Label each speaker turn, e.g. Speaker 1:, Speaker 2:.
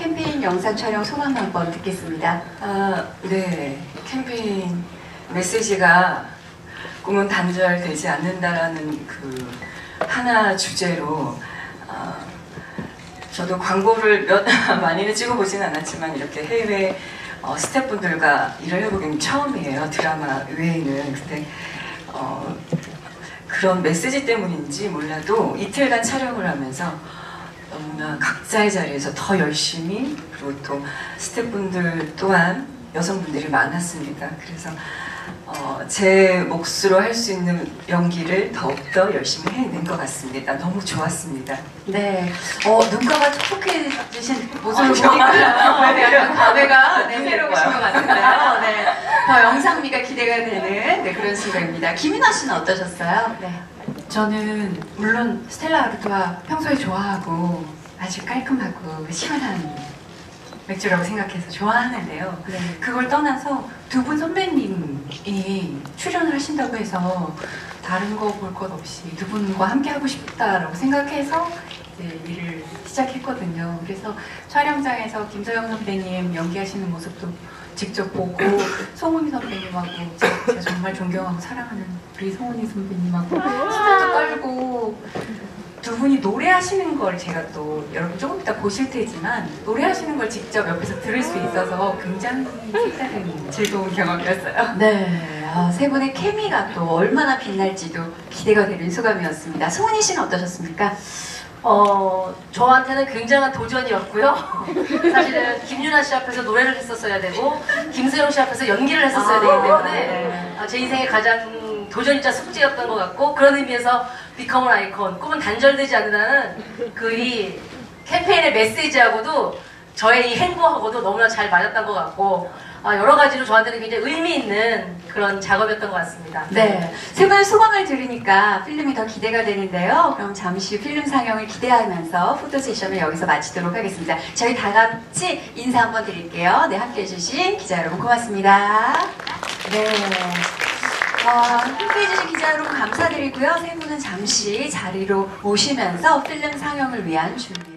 Speaker 1: 캠페인 영상 촬영 소감 한번 듣겠습니다.
Speaker 2: 네. 캠페인 메시지가 꿈은 단절되지 않는다라는 그 하나 주제로 저도 광고를 많이는 찍어보지는 않았지만 이렇게 해외 스태프분들과 일을 해보긴 처음이에요. 드라마 외에는. 근데 그런 메시지 때문인지 몰라도 이틀간 촬영을 하면서 너무나 각자의 자리에서 더 열심히, 그리고 또 스태프분들 또한 여성분들이 많았습니다. 그래서 제 몫으로 할 수 있는 연기를 더욱더 열심히 해낸 것 같습니다. 너무 좋았습니다.
Speaker 1: 네, 눈가가 촉촉해지신 모습을 보니까 약간 감회가 새로우신 것 같은데요. 네, 더 영상미가 기대가 되는 그런 순간입니다. 김윤아 씨는 어떠셨어요? 네.
Speaker 3: 저는 물론 스텔라 아르토아 평소에 좋아하고 아주 깔끔하고 시원한 맥주라고 생각해서 좋아하는데요.
Speaker 1: 네.
Speaker 3: 그걸 떠나서 두 분 선배님이 출연을 하신다고 해서 다른 거 볼 것 없이 두 분과 함께 하고 싶다라고 생각해서 이제 일을 시작했거든요. 그래서 촬영장에서 김서영 선배님 연기하시는 모습도 직접 보고 송은이 선배님하고 제가 정말 존경하고 사랑하는 우리 송은이 선배님하고 수다도 떨고 두 분이 노래하시는 걸 제가 또 여러분 조금 이따 보실 테지만 노래하시는 걸 직접 옆에서 들을 수 있어서 굉장히 색다른 즐거운 경험이었어요.
Speaker 1: 네, 세 분의 케미가 또 얼마나 빛날지도 기대가 되는 소감이었습니다. 송은이 씨는 어떠셨습니까?
Speaker 4: 저한테는 굉장한 도전이었고요. 사실은 김윤아 씨 앞에서 노래를 했었어야 되고 김세롱 씨 앞에서 연기를 했었어야 되기 때문에
Speaker 1: 네.
Speaker 4: 제 인생의 가장 도전이자 숙제였던 것 같고, 그런 의미에서 Become an Icon, 꿈은 단절되지 않는다는 이 캠페인의 메시지하고도 저의 이 행보하고도 너무나 잘 맞았던 것 같고, 여러 가지로 저한테는 굉장히 의미 있는 그런 작업이었던 것 같습니다.
Speaker 1: 네, 세 분의 소감을 들으니까 필름이 더 기대가 되는데요. 그럼 잠시 필름 상영을 기대하면서 포토 세션을 여기서 마치도록 하겠습니다. 저희 다 같이 인사 한번 드릴게요. 네, 함께해 주신 기자 여러분 고맙습니다. 네, 함께해 주신 기자 여러분 감사드리고요. 세 분은 잠시 자리로 모시면서 필름 상영을 위한 준비